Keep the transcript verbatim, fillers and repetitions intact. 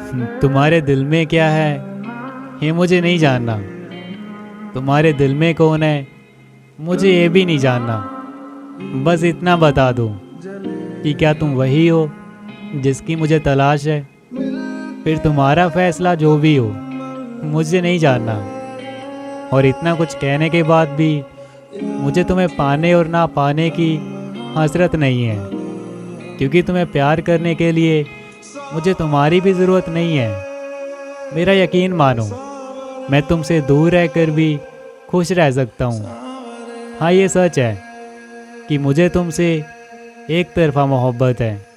तुम्हारे दिल में क्या है ये मुझे नहीं जानना। तुम्हारे दिल में कौन है मुझे ये भी नहीं जानना। बस इतना बता दो कि क्या तुम वही हो जिसकी मुझे तलाश है। फिर तुम्हारा फैसला जो भी हो मुझे नहीं जानना। और इतना कुछ कहने के बाद भी मुझे तुम्हें पाने और ना पाने की हसरत नहीं है, क्योंकि तुम्हें प्यार करने के लिए मुझे तुम्हारी भी ज़रूरत नहीं है। मेरा यकीन मानो, मैं तुमसे दूर रहकर भी खुश रह सकता हूँ। हाँ, ये सच है कि मुझे तुमसे एक तरफ़ा मोहब्बत है।